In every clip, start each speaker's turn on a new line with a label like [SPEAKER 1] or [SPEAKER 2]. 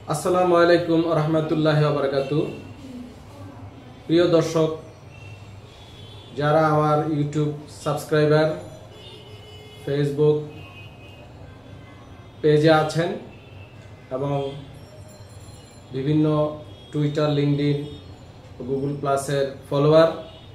[SPEAKER 1] আসসালামু আলাইকুম রহমতুল্লাহি ওয়া বারাকাতু। প্রিয় দর্শক, যারা আমার ইউটিউব সাবস্ক্রাইবার, ফেসবুক পেজে আছেন এবং বিভিন্ন টুইটার, লিঙ্কডইন, গুগল প্লাসের ফলোয়ার,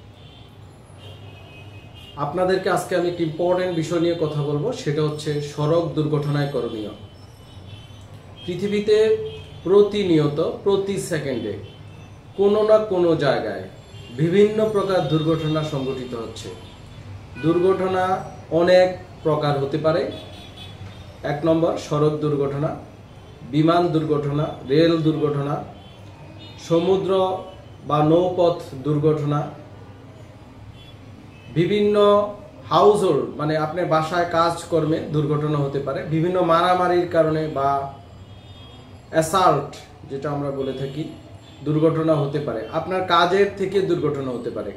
[SPEAKER 1] আপনাদেরকে আজকে আমি একটি ইম্পর্টেন্ট বিষয় নিয়ে কথা বলবো। সেটা হচ্ছে সড়ক দুর্ঘটনায় করণীয়। পৃথিবীতে প্রতিনিয়ত প্রতি সেকেন্ডে কোনো না কোনো জায়গায় বিভিন্ন প্রকার দুর্ঘটনা সংঘটিত হচ্ছে। দুর্ঘটনা অনেক প্রকার হতে পারে। 1 নম্বর সড়ক দুর্ঘটনা, বিমান দুর্ঘটনা, রেল দুর্ঘটনা, সমুদ্র বা নৌপথ দুর্ঘটনা, বিভিন্ন হাউসহোল্ড মানে আপনার বাসায় কাজকর্মে দুর্ঘটনা হতে পারে, বিভিন্ন মারামারির কারণে বা অ্যাসাল্ট যেটা আমরা বলে থাকি দুর্ঘটনা হতে পারে, আপনার কাজের থেকে দুর্ঘটনা হতে পারে,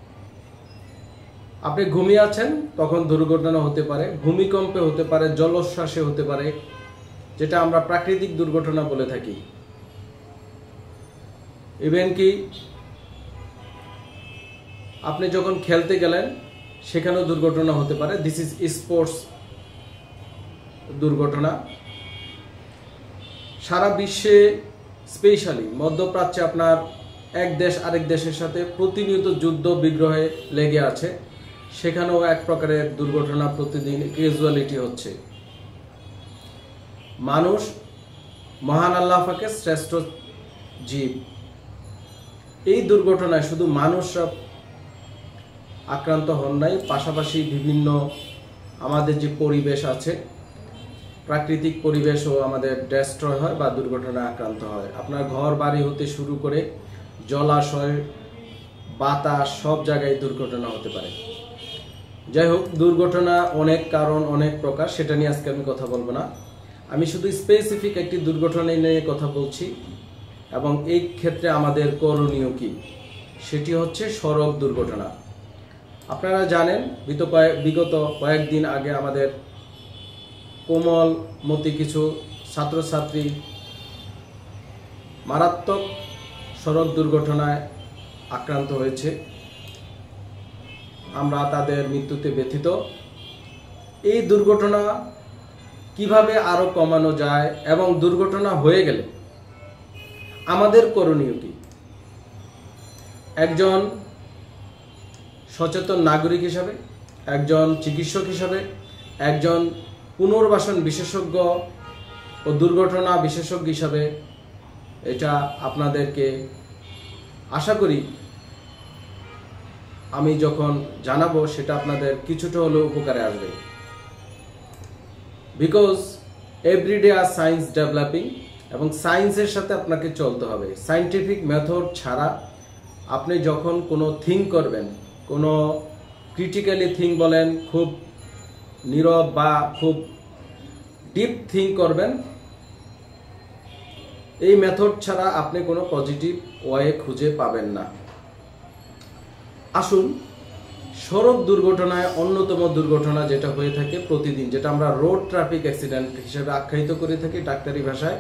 [SPEAKER 1] আপনি ঘুমিয়ে আছেন তখন দুর্ঘটনা হতে পারে, ভূমিকম্পে হতে পারে, জলোচ্ছ্বাসে হতে পারে, যেটা আমরা প্রাকৃতিক দুর্ঘটনা বলে থাকি। ইভেন কি আপনি যখন খেলতে গেলেন সেখানেও দুর্ঘটনা হতে পারে। দিস ইজ স্পোর্টস দুর্ঘটনা। সারা বিশ্বে, স্পেশালি মধ্যপ্রাচ্যে আপনার এক দেশ আরেক দেশের সাথে প্রতিনিয়ত যুদ্ধ বিগ্রহে লেগে আছে, সেখানেও এক প্রকারের দুর্ঘটনা প্রতিদিন ক্যাজুয়ালিটি হচ্ছে। মানুষ মহান আল্লাহ পাকের শ্রেষ্ঠ জীব। এই দুর্ঘটনায় শুধু মানুষরা আক্রান্ত হন নাই, পাশাপাশি বিভিন্ন আমাদের যে পরিবেশ আছে, প্রাকৃতিক পরিবেশও আমাদের ডেস্ট্রয় হয় বা দুর্ঘটনায় আক্রান্ত হয়। আপনার ঘর বাড়ি হতে শুরু করে জলাশয়, বাতাস, সব জায়গায় দুর্ঘটনা হতে পারে। যাই হোক, দুর্ঘটনা অনেক কারণ, অনেক প্রকার, সেটা নিয়ে আজকে আমি কথা বলবো না। আমি শুধু স্পেসিফিক একটি দুর্ঘটনা নিয়ে কথা বলছি এবং এই ক্ষেত্রে আমাদের করণীয় কি, সেটি হচ্ছে সড়ক দুর্ঘটনা। আপনারা জানেন বিগত কয়েকদিন আগে আমাদের কোমলমতি কিছু ছাত্রছাত্রী মারাত্মক সড়ক দুর্ঘটনায় আক্রান্ত হয়েছে। আমরা তাদের মৃত্যুতে ব্যথিত। এই দুর্ঘটনা কিভাবে আরো কমানো যায় এবং দুর্ঘটনা হয়ে গেলে আমাদের করণীয় কি, একজন সচেতন নাগরিক হিসাবে, একজন চিকিৎসক হিসাবে, একজন পুনর্বাসন বিশেষজ্ঞ ও দুর্ঘটনা বিশেষজ্ঞ হিসাবে এটা আপনাদেরকে আশা করি আমি যখন জানাবো সেটা আপনাদের কিছুটা হলেও উপকারে আসবে। Because everyday our science developing, এবং সায়েন্সের সাথে আপনাকে চলতে হবে। সায়েন্টিফিক মেথড ছাড়া আপনি যখন কোনো থিঙ্ক করবেন, কোনো ক্রিটিক্যালি থিঙ্ক বলেন, খুব নীরব বা খুব ডিপ থিঙ্ক করবেন, এই মেথড ছাড়া আপনি কোনো পজিটিভ ওয়ে খুঁজে পাবেন না। আসুন, সড়ক দুর্ঘটনায় অন্যতম দুর্ঘটনা যেটা হয়ে থাকে প্রতিদিন, যেটা আমরা রোড ট্রাফিক অ্যাক্সিডেন্ট হিসেবে আখ্যায়িত করে থাকি ডাক্তারি ভাষায়,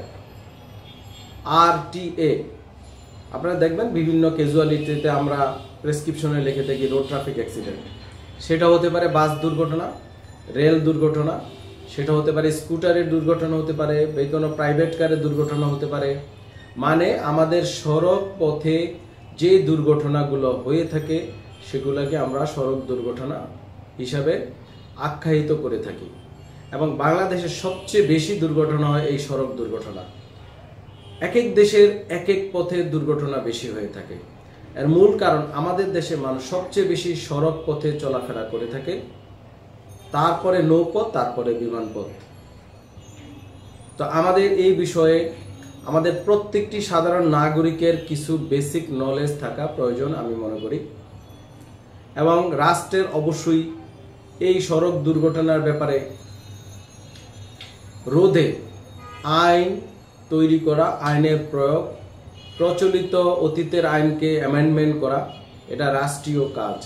[SPEAKER 1] RTA। আপনারা দেখবেন বিভিন্ন ক্যাজুয়ালিটিতে আমরা প্রেসক্রিপশনে লিখে থাকি রোড ট্রাফিক অ্যাক্সিডেন্ট। সেটা হতে পারে বাস দুর্ঘটনা, রেল দুর্ঘটনা, সেটা হতে পারে স্কুটারের দুর্ঘটনা, হতে পারে কোনো প্রাইভেট কারের দুর্ঘটনা হতে পারে। মানে আমাদের সড়ক পথে যে দুর্ঘটনাগুলো হয়ে থাকে সেগুলোকে আমরা সড়ক দুর্ঘটনা হিসাবে আখ্যায়িত করে থাকি। এবং বাংলাদেশের সবচেয়ে বেশি দুর্ঘটনা হয় এই সড়ক দুর্ঘটনা। এক এক দেশের এক এক পথে দুর্ঘটনা বেশি হয়ে থাকে। এর মূল কারণ আমাদের দেশে মানুষ সবচেয়ে বেশি সড়ক পথে চলাফেরা করে থাকে, তারপরে নৌপথ, তারপরে বিমানপথ। তো আমাদের এই বিষয়ে আমাদের প্রত্যেকটি সাধারণ নাগরিকের কিছু বেসিক নলেজ থাকা প্রয়োজন আমি মনে করি। এবং রাষ্ট্রের অবশ্যই এই সড়ক দুর্ঘটনার ব্যাপারে রোধে আইন তৈরি করা, আইনের প্রয়োগ, প্রচলিত অতীতের আইনকে অ্যামেন্ডমেন্ট করা, এটা রাষ্ট্রীয় কাজ।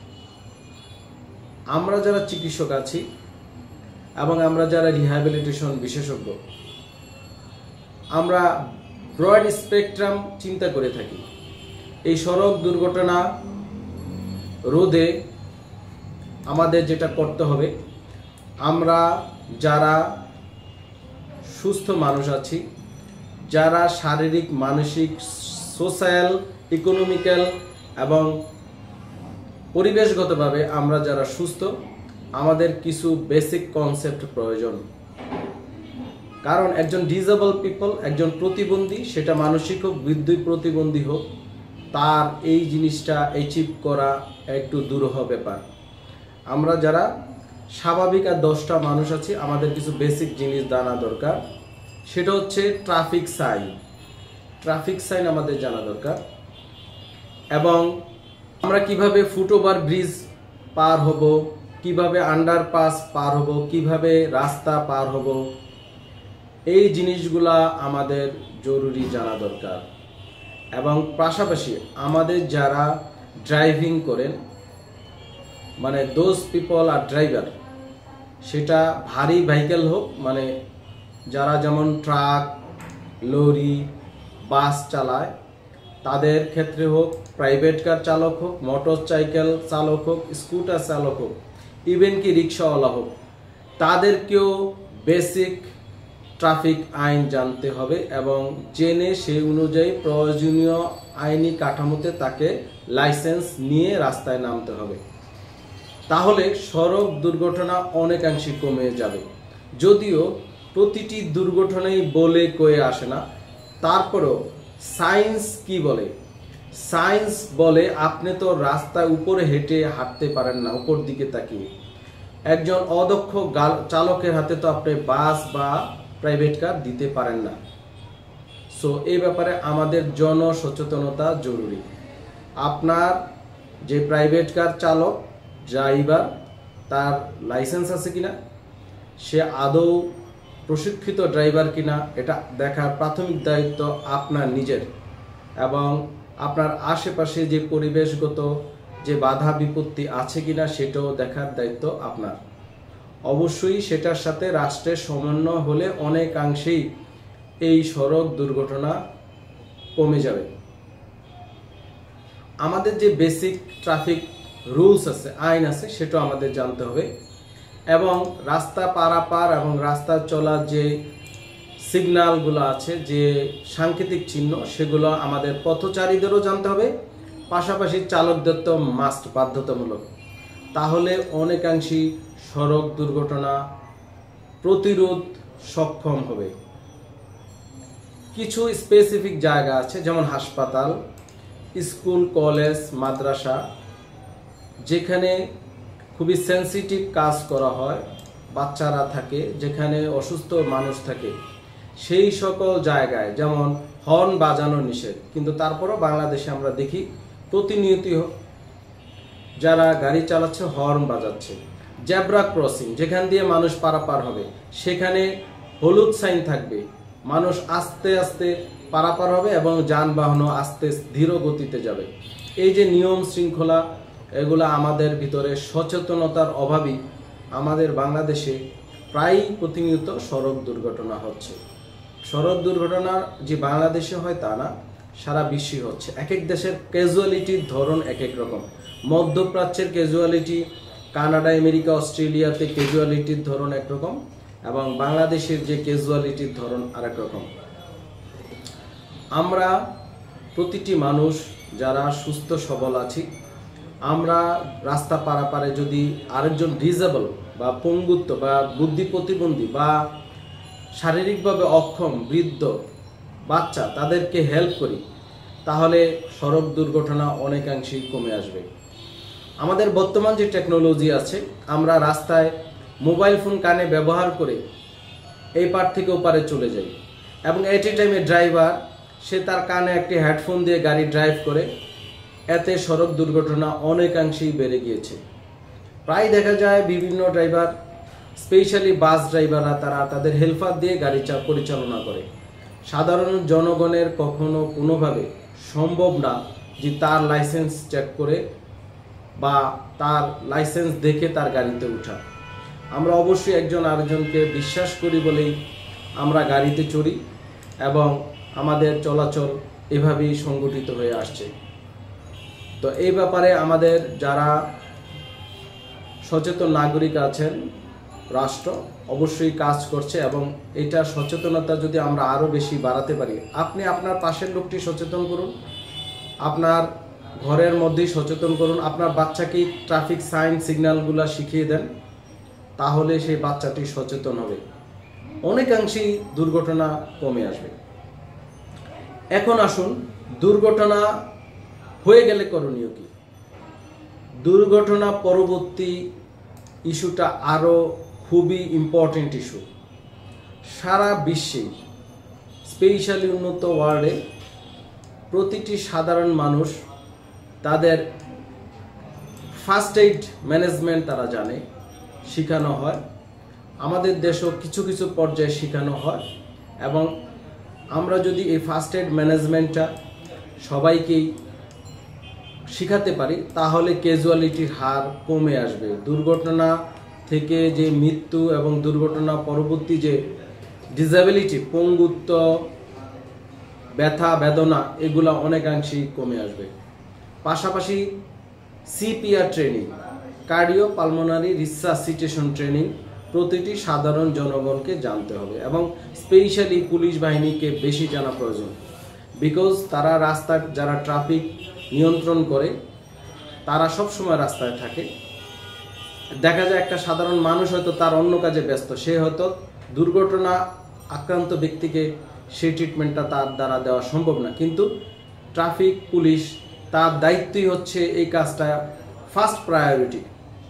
[SPEAKER 1] আমরা যারা চিকিৎসক আছি এবং আমরা যারা রিহ্যাবিলিটেশন বিশেষজ্ঞ, আমরা ব্রড স্পেকট্রাম চিন্তা করে থাকি। এই সড়ক দুর্ঘটনা রোধে আমাদের যেটা করতে হবে, আমরা যারা সুস্থ মানুষ আছি, যারা শারীরিক, মানসিক, সোশ্যাল, ইকোনমিক্যাল এবং পরিবেশগতভাবে আমরা যারা সুস্থ, আমাদের কিছু বেসিক কনসেপ্ট প্রয়োজন। কারণ একজন ডিসেবল পিপল, একজন প্রতিবন্ধী, সেটা মানসিক হোক, বুদ্ধি প্রতিবন্ধী হোক, তার এই জিনিসটা অ্যাচিভ করা একটু দুরূহ ব্যাপার। আমরা যারা স্বাভাবিক আর 10টা মানুষ আছি, আমাদের কিছু বেসিক জিনিস জানা দরকার। সেটা হচ্ছে ট্রাফিক সাইন। ট্রাফিক সাইন আমাদের জানা দরকার, এবং আমরা কিভাবে ফুটওভার ব্রিজ পার হব, কিভাবে আন্ডারপাস পার হব, কিভাবে রাস্তা পার হব, এই জিনিসগুলা আমাদের জরুরি জানা দরকার। এবং পাশাপাশি আমাদের যারা ড্রাইভিং করেন, মানে দোজ পিপল আর ড্রাইভার, সেটা ভারী ভেহিকেল হোক, মানে যারা যেমন ট্রাক, লরি, বাস চালায় তাদের ক্ষেত্রে হোক, প্রাইভেট কার চালক হোক, মোটর সাইকেল চালক হোক, স্কুটার চালক হোক, ইভেন কি রিক্সাওয়ালা হোক, তাদেরকেও বেসিক ট্রাফিক আইন জানতে হবে এবং জেনে সেই অনুযায়ী প্রয়োজনীয় আইনি কাঠামোতে তাকে লাইসেন্স নিয়ে রাস্তায় নামতে হবে। তাহলে সড়ক দুর্ঘটনা অনেকাংশে কমে যাবে। যদিও প্রতিটি দুর্ঘটনাই বলে কয়ে আসে না, তারপরেও সায়েন্স কি বলে? সায়েন্স বলে আপনি তো রাস্তায় উপরে হেঁটে হাঁটতে পারেন না উপর দিকে তাকিয়ে। একজন অদক্ষ চালকের হাতে তো আপনি বাস বা প্রাইভেট কার দিতে পারেন না। সো এই ব্যাপারে আমাদের জনসচেতনতা জরুরি। আপনার যে প্রাইভেট কার চালক, ড্রাইভার, তার লাইসেন্স আছে কিনা, সে আদৌ প্রশিক্ষিত ড্রাইভার কিনা, এটা দেখার প্রাথমিক দায়িত্ব আপনার নিজের। এবং আপনার আশেপাশে যে পরিবেশগত যে বাধা বিপত্তি আছে কিনা, সেটাও দেখার দায়িত্ব আপনার। অবশ্যই সেটার সাথে রাষ্ট্রের সমন্বয় হলে অনেকাংশেই এই সড়ক দুর্ঘটনা কমে যাবে। আমাদের যে বেসিক ট্রাফিক রুলস আছে, আইন আছে, সেটাও আমাদের জানতে হবে। এবং রাস্তা পারাপার এবং রাস্তা চলার যে সিগন্যালগুলো আছে, যে সাংকেতিক চিহ্ন, সেগুলো আমাদের পথচারীদেরও জানতে হবে, পাশাপাশি চালকদের তো মাস্ট, বাধ্যতামূলক। তাহলে অনেকাংশই সড়ক দুর্ঘটনা প্রতিরোধ সক্ষম হবে। কিছু স্পেসিফিক জায়গা আছে, যেমন হাসপাতাল, স্কুল, কলেজ, মাদ্রাসা, যেখানে খুবই সেন্সিটিভ কাজ করা হয়, বাচ্চারা থাকে, যেখানে অসুস্থ মানুষ থাকে, সেই সকল জায়গায় যেমন হর্ন বাজানো নিষেধ, কিন্তু তারপরও বাংলাদেশে আমরা দেখি প্রতিনিয়তই যারা গাড়ি চালাচ্ছে হর্ন বাজাচ্ছে। জেব্রা ক্রসিং, যেখান দিয়ে মানুষ পারাপার হবে, সেখানে হলুদ সাইন থাকবে, মানুষ আস্তে আস্তে পারাপার হবে এবং যানবাহনও আস্তে ধীর গতিতে যাবে। এই যে নিয়ম শৃঙ্খলা, এগুলো আমাদের ভিতরে সচেতনতার অভাবই আমাদের বাংলাদেশে প্রায় প্রতিনিয়ত সড়ক দুর্ঘটনা হচ্ছে। সড়ক দুর্ঘটনা যে বাংলাদেশে হয় তা না, সারা বিশ্বে হচ্ছে। এক এক দেশের ক্যাজুয়ালিটির ধরন এক এক রকম। মধ্যপ্রাচ্যের ক্যাজুয়ালিটি, কানাডা, আমেরিকা, অস্ট্রেলিয়াতে ক্যাজুয়ালিটির ধরন একরকম, এবং বাংলাদেশের যে ক্যাজুয়ালিটির ধরন আরেক রকম। আমরা প্রতিটি মানুষ যারা সুস্থ সবল আছি, আমরা রাস্তা পারাপারে যদি আরেকজন ডিসেবল বা পঙ্গুত্ব বা বুদ্ধি প্রতিবন্ধী বা শারীরিকভাবে অক্ষম, বৃদ্ধ, বাচ্চা, তাদেরকে হেল্প করি, তাহলে সড়ক দুর্ঘটনা অনেকাংশেই কমে আসবে। আমাদের বর্তমান যে টেকনোলজি আছে, আমরা রাস্তায় মোবাইল ফোন কানে ব্যবহার করে এই পার থেকে ওপারে চলে যাই, এবং এট এ টাইমে ড্রাইভার সে তার কানে একটি হেডফোন দিয়ে গাড়ি ড্রাইভ করে। এতে সড়ক দুর্ঘটনা অনেকাংশেই বেড়ে গিয়েছে। প্রায় দেখা যায় বিভিন্ন ড্রাইভার, স্পেশালি বাস ড্রাইভাররা, তারা তাদের হেল্পার দিয়ে গাড়ি পরিচালনা করে। সাধারণ জনগণের কখনো কোনোভাবে সম্ভব না যে তার লাইসেন্স চেক করে বা তার লাইসেন্স দেখে তার গাড়িতে ওঠা। আমরা অবশ্যই একজন আরেকজনকে বিশ্বাস করি বলেই আমরা গাড়িতে চড়ি, এবং আমাদের চলাচল এভাবেই সংগঠিত হয়ে আসছে। তো এই ব্যাপারে আমাদের যারা সচেতন নাগরিক আছেন, রাষ্ট্র অবশ্যই কাজ করছে এবং এটা সচেতনতা যদি আমরা আরও বেশি বাড়াতে পারি, আপনি আপনার পাশের লোকটি সচেতন করুন, আপনার ঘরের মধ্যেই সচেতন করুন, আপনার বাচ্চাকে ট্রাফিক সাইন সিগন্যালগুলো শিখিয়ে দেন, তাহলে সেই বাচ্চাটি সচেতন হবে, অনেকাংশেই দুর্ঘটনা কমে আসবে। এখন আসুন, দুর্ঘটনা হয়ে গেলে করণীয় কি? দুর্ঘটনা পরবর্তী ইস্যুটা আরও খুবই ইম্পর্টেন্ট ইস্যু। সারা বিশ্বে, স্পেশালি উন্নত ওয়ার্ল্ডে, প্রতিটি সাধারণ মানুষ তাদের ফার্স্ট এইড ম্যানেজমেন্ট তারা জানে, শেখানো হয়। আমাদের দেশেও কিছু কিছু পর্যায়ে শেখানো হয় এবং আমরা যদি এই ফার্স্ট এইড ম্যানেজমেন্টটা সবাইকেই শেখাতে পারি, তাহলে ক্যাজুয়ালিটির হার কমে আসবে। দুর্ঘটনা থেকে যে মৃত্যু এবং দুর্ঘটনা পরবর্তী যে ডিসএবিলিটি, পঙ্গুত্ব, ব্যথা বেদনা, এগুলা অনেকাংশেই কমে আসবে। পাশাপাশি CPR training, cardio pulmonary resuscitation training প্রতিটি সাধারণ জনগণকে জানতে হবে এবং স্পেশালি পুলিশ বাহিনীকে বেশি জানা প্রয়োজন। বিকজ তারা রাস্তার যারা ট্রাফিক নিয়ন্ত্রণ করে তারা সবসময় রাস্তায় থাকে। দেখা যায় একটা সাধারণ মানুষ হয়তো তার অন্য কাজে ব্যস্ত, সে হয়তো দুর্ঘটনা আক্রান্ত ব্যক্তিকে সেই ট্রিটমেন্টটা তার দ্বারা দেওয়া সম্ভব না, কিন্তু ট্রাফিক পুলিশ তার দায়িত্বই হচ্ছে এই কাজটা ফার্স্ট প্রায়োরিটি।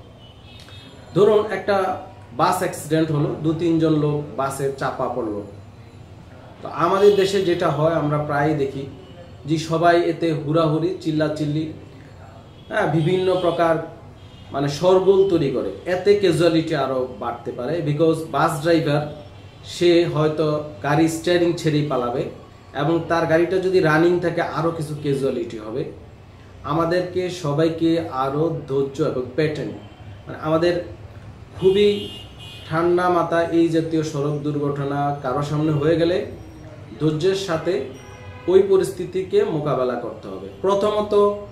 [SPEAKER 1] ধরুন একটা বাস অ্যাক্সিডেন্ট হলো, 2-3 জন লোক বাসে চাপা পড়লো। তো আমাদের দেশে যেটা হয় আমরা প্রায়ই দেখি যে সবাই এতে হুড়াহুড়ি, চিল্লাচিল্লি, বিভিন্ন প্রকার মানে শোরগোল তৈরি করে। এতে ক্যাজুয়ালিটি আরও বাড়তে পারে। বিকজ বাস ড্রাইভার সে হয়তো গাড়ি স্টিয়ারিং ছেড়েই পালাবে এবং তার গাড়িটা যদি রানিং থাকে আরও কিছু ক্যাজুয়ালিটি হবে। আমাদেরকে সবাইকে আরও ধৈর্য এবং প্যাটার্ন, মানে আমাদের খুবই ঠান্ডা মাথা এই জাতীয় সড়ক দুর্ঘটনা কারো সামনে হয়ে গেলে ধৈর্যের সাথে ওই পরিস্থিতিকে মোকাবেলা করতে হবে। প্রথমত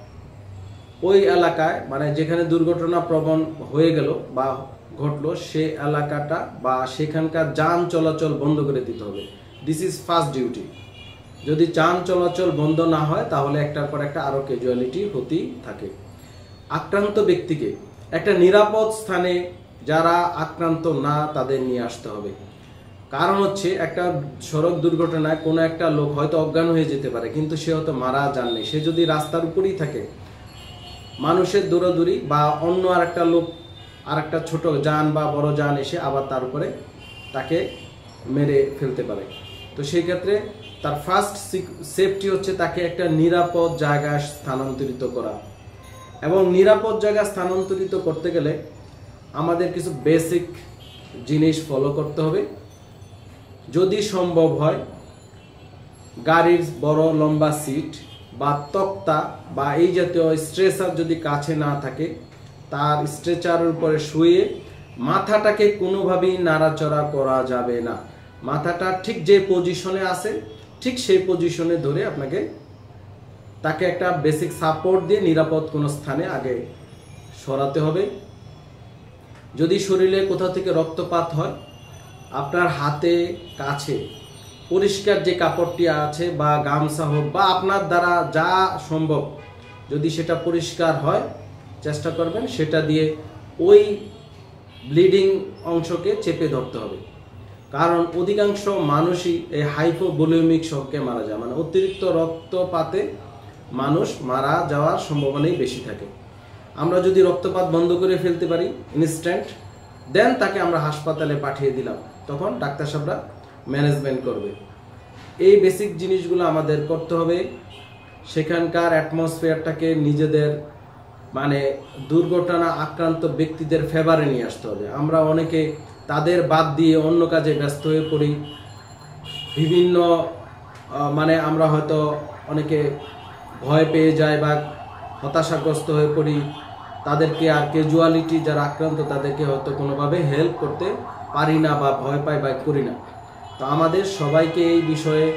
[SPEAKER 1] ওই এলাকায়, মানে যেখানে দুর্ঘটনা প্রবণ হয়ে গেল বা ঘটলো, সে এলাকাটা বা সেখানকার যান চলাচল বন্ধ করে দিতে হবে। This is first duty. যদি যান চলাচল বন্ধ না হয় তাহলে একটার পর একটা আরও ক্যাজুয়ালিটি হতেই থাকে। আক্রান্ত ব্যক্তিকে একটা নিরাপদ স্থানে, যারা আক্রান্ত না তাদের নিয়ে আসতে হবে। কারণ হচ্ছে একটা সড়ক দুর্ঘটনায় কোনো একটা লোক হয়তো অজ্ঞান হয়ে যেতে পারে, কিন্তু সে হয়তো মারা যাননি। সে যদি রাস্তার উপরেই থাকে, মানুষের দৌড়াদৌড়ি বা অন্য আরেকটা লোক, আরেকটা ছোট যান বা বড় যান এসে আবার তার উপরে তাকে মেরে ফেলতে পারে। তো সেই ক্ষেত্রে তার ফার্স্ট সেফটি হচ্ছে তাকে একটা নিরাপদ জায়গায় স্থানান্তরিত করা। এবং নিরাপদ জায়গায় স্থানান্তরিত করতে গেলে আমাদের কিছু বেসিক জিনিস ফলো করতে হবে। যদি সম্ভব হয় গাড়ির বড় লম্বা সিট বা তক্তা বা এই জাতীয় স্ট্রেচার যদি কাছে না থাকে, তার স্ট্রেচারের উপরে শুয়ে মাথাটাকে কোনোভাবেই নাড়াচড়া করা যাবে না। মাথাটা ঠিক যে পজিশনে আছে ঠিক সেই পজিশনে ধরে আপনাকে তাকে একটা বেসিক সাপোর্ট দিয়ে নিরাপদ কোনো স্থানে আগে সরাতে হবে। যদি শরীরে কোথাও থেকে রক্তপাত হয়, আপনার হাতে কাছে পরিষ্কার যে কাপড়টি আছে বা গামছা হোক বা আপনার দ্বারা যা সম্ভব, যদি সেটা পরিষ্কার হয় চেষ্টা করবেন সেটা দিয়ে ওই ব্লিডিং অংশকে চেপে ধরতে হবে। কারণ অধিকাংশ মানুষই এই হাইপোভলিউমিক শকে মারা যায়, মানে অতিরিক্ত রক্তপাতে মানুষ মারা যাওয়ার সম্ভাবনাই বেশি থাকে। আমরা যদি রক্তপাত বন্ধ করে ফেলতে পারি ইনস্ট্যান্ট, দেন তাকে আমরা হাসপাতালে পাঠিয়ে দিলাম, তখন ডাক্তার সাহেবরা ম্যানেজমেন্ট করবে। এই বেসিক জিনিসগুলো আমাদের করতে হবে। সেখানকার অ্যাটমসফিয়ারটাকে নিজেদের মানে দুর্ঘটনা আক্রান্ত ব্যক্তিদের ফেভারে নিয়ে আসতে হবে। আমরা অনেকে তাদের বাদ দিয়ে অন্য কাজে ব্যস্ত হয়ে পড়ি। বিভিন্ন মানে আমরা হয়তো অনেকে ভয় পেয়ে যায় বা হতাশাগ্রস্ত হয়ে পড়ি। তাদেরকে আর ক্যাজুয়ালিটি যারা আক্রান্ত তাদেরকে হয়তো কোনোভাবে হেল্প করতে পারি না বা ভয় পাই বা করি না। তো আমাদের সবাইকে এই বিষয়ে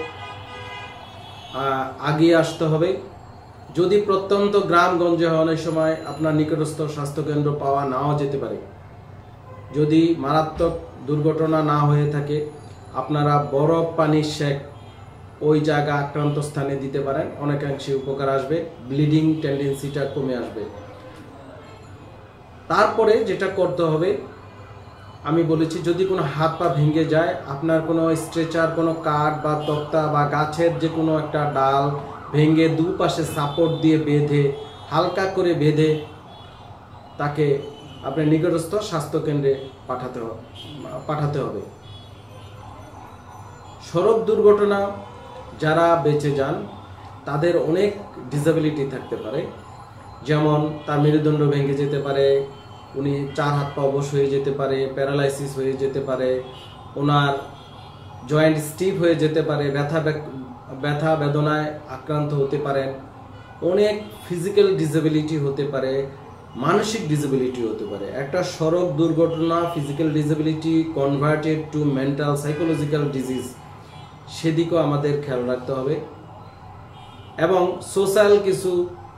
[SPEAKER 1] আগিয়ে আসতে হবে। যদি প্রত্যন্ত গ্রামগঞ্জে অনেক সময় আপনার নিকটস্থ স্বাস্থ্যকেন্দ্র পাওয়া নাও যেতে পারে, যদি মারাত্মক দুর্ঘটনা না হয়ে থাকে, আপনারা বরফ পানির সেক ওই জায়গা আক্রান্ত স্থানে দিতে পারেন, অনেকাংশে উপকার আসবে, ব্লিডিং টেন্ডেন্সিটা কমে আসবে। তারপরে যেটা করতে হবে আমি বলেছি, যদি কোনো হাত পা ভেঙে যায়, আপনার কোনো স্ট্রেচার, কোনো কাঠ বা তক্তা বা গাছের যে কোনো একটা ডাল ভেঙে দুপাশে সাপোর্ট দিয়ে বেঁধে, হালকা করে বেঁধে তাকে আপনার নিকটস্থ স্বাস্থ্যকেন্দ্রে পাঠাতে হবে। সড়ক দুর্ঘটনা যারা বেঁচে যান তাদের অনেক ডিসেবিলিটি থাকতে পারে, যেমন তার মেরুদণ্ড ভেঙে যেতে পারে, উনি 4 হাত পা অবশ হয়ে যেতে পারে, প্যারালাইসিস হয়ে যেতে পারে, ওনার জয়েন্ট স্টিফ হয়ে যেতে পারে, ব্যথা বেদনায় আক্রান্ত হতে পারেন, অনেক ফিজিক্যাল ডিসেবিলিটি হতে পারে, মানসিক ডিসেবিলিটি হতে পারে। একটা সড়ক দুর্ঘটনা physical disability converted to mental psychological disease, সেদিকেও আমাদের খেয়াল রাখতে হবে। এবং সোশ্যাল কিছু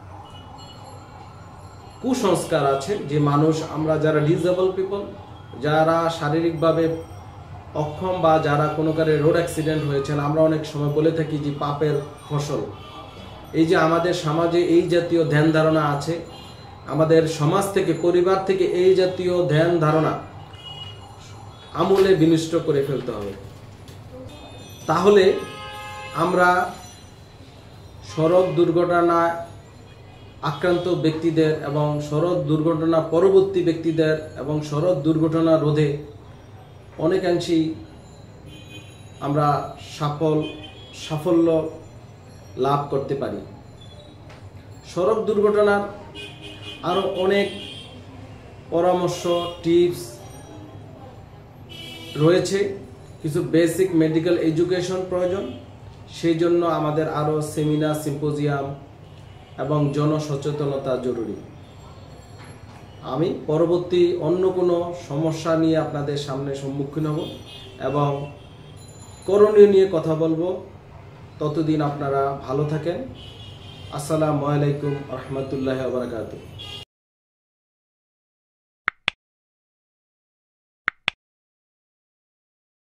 [SPEAKER 1] কুসংস্কার আছে যে মানুষ, আমরা যারা ডিসেবল পিপল, যারা শারীরিকভাবে অক্ষম বা যারা কোনো কারে রোড অ্যাক্সিডেন্ট হয়েছেন, আমরা অনেক সময় বলে থাকি যে পাপের ফসল। এই যে আমাদের সমাজে এই জাতীয় ধ্যান ধারণা আছে, আমাদের সমাজ থেকে, পরিবার থেকে এই জাতীয় ধ্যান ধারণা আমূলে বিনষ্ট করে ফেলতে হবে। তাহলে আমরা সড়ক দুর্ঘটনায় আক্রান্ত ব্যক্তিদের এবং সড়ক দুর্ঘটনা পরবর্তী ব্যক্তিদের এবং সড়ক দুর্ঘটনা রোধে অনেকাংশেই আমরা সাফল্য লাভ করতে পারি। সড়ক দুর্ঘটনার আরও অনেক পরামর্শ, টিপস রয়েছে। কিছু বেসিক মেডিকেল এডুকেশন প্রয়োজন, সেই জন্য আমাদের আরও সেমিনার, সিম্পোজিয়াম এবং জনসচেতনতা জরুরি। আমি পরবর্তী অন্য কোনো সমস্যা নিয়ে আপনাদের সামনে সম্মুখীন হব এবং করণীয় নিয়ে কথা বলবো। ততদিন আপনারা ভালো থাকেন। আসসালামু আলাইকুম ওয়া রাহমাতুল্লাহি ওয়া বারাকাতুহু।